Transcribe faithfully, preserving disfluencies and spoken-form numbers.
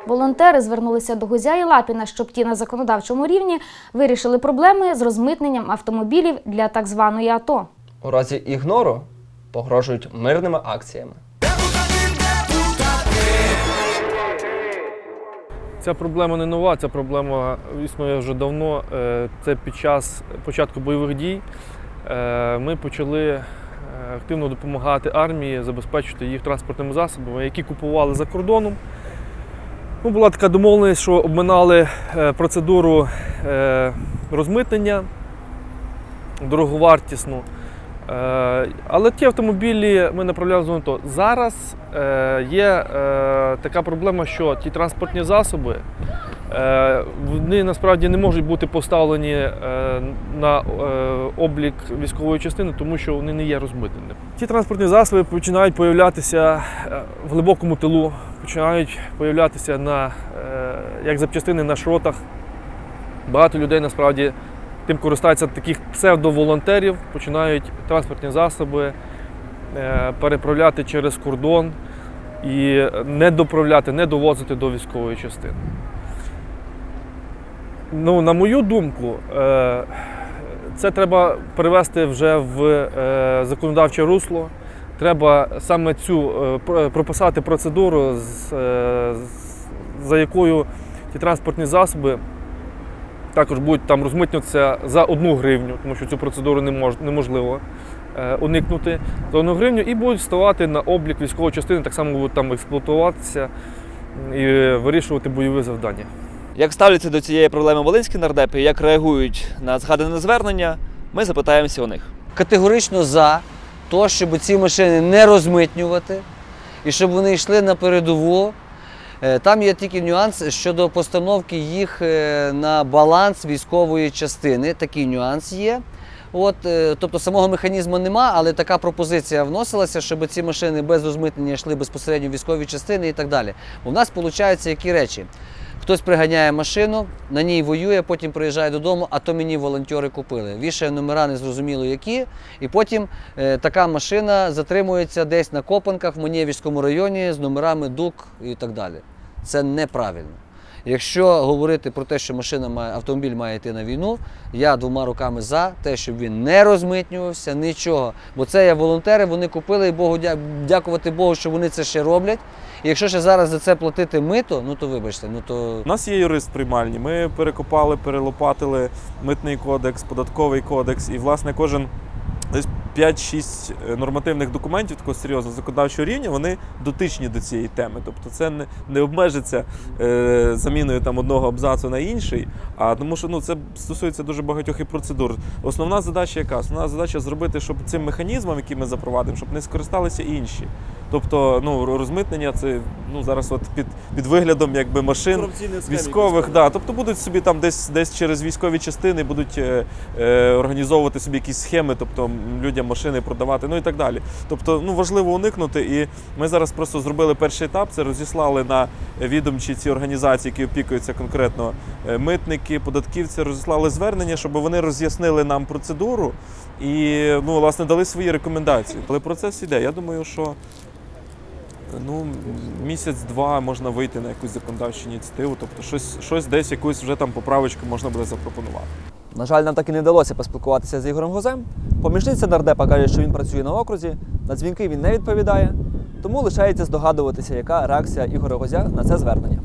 Волонтери звернулися до Гузя і Лапіна, щоб ті на законодавчому рівні вирішили проблеми з розмитненням автомобілів для так званої АТО. У разі ігнору погрожують мирними акціями. Ця проблема не нова, ця проблема існує вже давно. Це під час початку бойових дій ми почали активно допомагати армії, забезпечити їх транспортними засобами, які купували за кордоном. Ну, була така домовленість, що обминали процедуру розмитнення дороговартісну. Але ті автомобілі ми направляли в зону АТО. Зараз є така проблема, що ті транспортні засоби, вони насправді не можуть бути поставлені на облік військової частини, тому що вони не є розмитненими. Ті транспортні засоби починають появлятися в глибокому тилу, починають появлятися на, як запчастини на шротах. Багато людей насправді тим користаються таких псевдоволонтерів, починають транспортні засоби переправляти через кордон і не доправляти, не довозити до військової частини. Ну, на мою думку, це треба перевести вже в законодавче русло. Треба саме цю прописати процедуру, за якою ті транспортні засоби також будуть там розмитнюватися за одну гривню, тому що цю процедуру неможливо уникнути, за одну гривню, і будуть ставати на облік військової частини, так само будуть там експлуатуватися і вирішувати бойові завдання. Як ставляться до цієї проблеми волинські нардепи, як реагують на згадане звернення, ми запитаємося у них. Категорично за те, щоб ці машини не розмитнювати і щоб вони йшли на передову. Там є тільки нюанс щодо постановки їх на баланс військової частини. Такий нюанс є. От, тобто самого механізму нема, але така пропозиція вносилася, щоб ці машини без розмитнення йшли безпосередньо в військові частини і так далі. У нас виходить які речі. Хтось приганяє машину, на ній воює, потім приїжджає додому, а то мені волонтери купили. Вішає номера незрозуміло які, і потім е, така машина затримується десь на Копанках в Манєвському районі з номерами ДУК і так далі. Це неправильно. Якщо говорити про те, що машина має, автомобіль має йти на війну, я двома руками за те, щоб він не розмитнювався, нічого. Бо це є волонтери, вони купили, і Богу, дякувати Богу, що вони це ще роблять. І якщо ще зараз за це платити мито, ну то вибачте. Ну, то... У нас є юрист приймальні, ми перекопали, перелопатили митний кодекс, податковий кодекс, і власне кожен десь п'ять-шість нормативних документів такого серйозного законодавчого рівня, вони дотичні до цієї теми. Тобто це не, не обмежиться е, заміною там, одного абзацу на інший, а тому що ну, це стосується дуже багатьох і процедур. Основна задача яка? Основна задача зробити, щоб цим механізмом, який ми запровадимо, щоб не скористалися інші. Тобто ну, розмитнення це ну, зараз от під, під виглядом якби, машин військових. Да, тобто будуть собі там десь, десь через військові частини будуть е, е, організовувати собі якісь схеми, тобто людям машини продавати, ну і так далі. Тобто ну, важливо уникнути, і ми зараз просто зробили перший етап, це розіслали на відомчі ці організації, які опікуються конкретно митники, податківці, розіслали звернення, щоб вони роз'яснили нам процедуру і ну, власне, дали свої рекомендації. Але процес іде. Я думаю, що ну, місяць-два можна вийти на якусь законодавчу ініціативу, тобто щось, щось десь, якусь вже там поправочку можна буде запропонувати. На жаль, нам так і не вдалося поспілкуватися з Ігорем Гузем. Помічниця нардепа каже, що він працює на окрузі, на дзвінки він не відповідає, тому лишається здогадуватися, яка реакція Ігоря Гузя на це звернення.